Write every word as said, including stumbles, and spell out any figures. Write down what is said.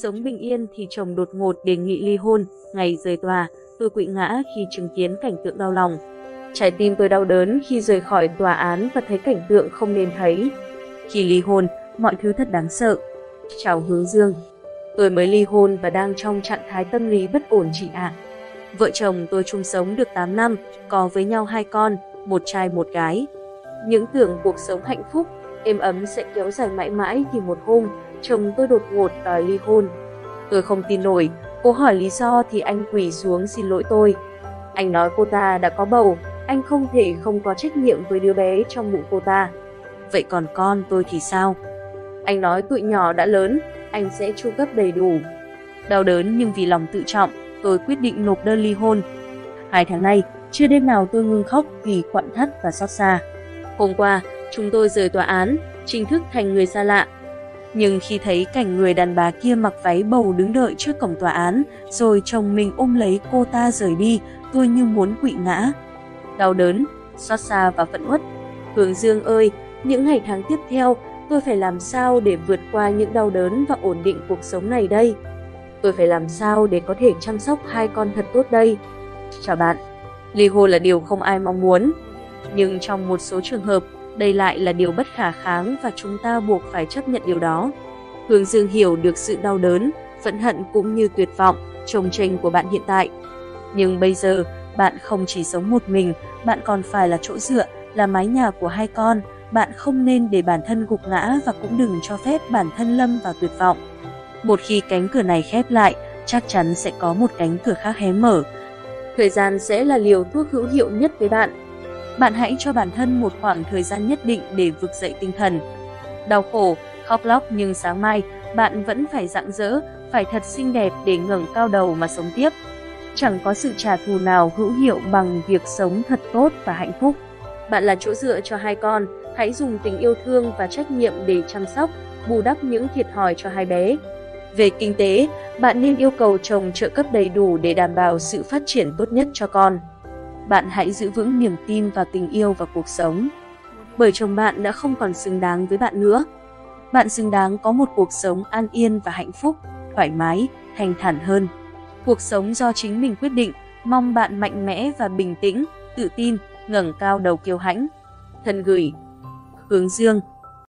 sống bình yên thì chồng đột ngột đề nghị ly hôn. Ngày rời tòa, tôi quỵ ngã khi chứng kiến cảnh tượng đau lòng. Trái tim tôi đau đớn khi rời khỏi tòa án và thấy cảnh tượng không nên thấy. Khi ly hôn, mọi thứ thật đáng sợ. Chào Hướng Dương. Tôi mới ly hôn và đang trong trạng thái tâm lý bất ổn chị ạ. Vợ chồng tôi chung sống được tám năm, có với nhau hai con, một trai một gái. Những tưởng cuộc sống hạnh phúc, êm ấm sẽ kéo dài mãi mãi thì một hôm, chồng tôi đột ngột đòi ly hôn. Tôi không tin nổi, cô hỏi lý do thì anh quỳ xuống xin lỗi tôi. Anh nói cô ta đã có bầu, anh không thể không có trách nhiệm với đứa bé trong bụng cô ta. Vậy còn con tôi thì sao? Anh nói tụi nhỏ đã lớn, anh sẽ chu cấp đầy đủ. Đau đớn nhưng vì lòng tự trọng, tôi quyết định nộp đơn ly hôn. Hai tháng nay, chưa đêm nào tôi ngưng khóc vì quặn thắt và xót xa. Hôm qua, chúng tôi rời tòa án, chính thức thành người xa lạ. Nhưng khi thấy cảnh người đàn bà kia mặc váy bầu đứng đợi trước cổng tòa án, rồi chồng mình ôm lấy cô ta rời đi, tôi như muốn quỵ ngã. Đau đớn, xót xa và phẫn uất. Hướng Dương ơi, những ngày tháng tiếp theo, tôi phải làm sao để vượt qua những đau đớn và ổn định cuộc sống này đây? Tôi phải làm sao để có thể chăm sóc hai con thật tốt đây? Chào bạn, ly hôn là điều không ai mong muốn. Nhưng trong một số trường hợp, đây lại là điều bất khả kháng và chúng ta buộc phải chấp nhận điều đó. Hướng Dương hiểu được sự đau đớn, phẫn hận cũng như tuyệt vọng, chồng chênh của bạn hiện tại. Nhưng bây giờ, bạn không chỉ sống một mình, bạn còn phải là chỗ dựa, là mái nhà của hai con. Bạn không nên để bản thân gục ngã và cũng đừng cho phép bản thân lâm vào tuyệt vọng. Một khi cánh cửa này khép lại, chắc chắn sẽ có một cánh cửa khác hé mở. Thời gian sẽ là liều thuốc hữu hiệu nhất với bạn. Bạn hãy cho bản thân một khoảng thời gian nhất định để vực dậy tinh thần. Đau khổ, khóc lóc nhưng sáng mai, bạn vẫn phải rạng rỡ, phải thật xinh đẹp để ngẩng cao đầu mà sống tiếp. Chẳng có sự trả thù nào hữu hiệu bằng việc sống thật tốt và hạnh phúc. Bạn là chỗ dựa cho hai con, hãy dùng tình yêu thương và trách nhiệm để chăm sóc, bù đắp những thiệt thòi cho hai bé. Về kinh tế, bạn nên yêu cầu chồng trợ cấp đầy đủ để đảm bảo sự phát triển tốt nhất cho con. Bạn hãy giữ vững niềm tin vào tình yêu và cuộc sống. Bởi chồng bạn đã không còn xứng đáng với bạn nữa. Bạn xứng đáng có một cuộc sống an yên và hạnh phúc, thoải mái, thanh thản hơn. Cuộc sống do chính mình quyết định, mong bạn mạnh mẽ và bình tĩnh, tự tin, ngẩng cao đầu kiêu hãnh. Thân gửi, Hướng Dương.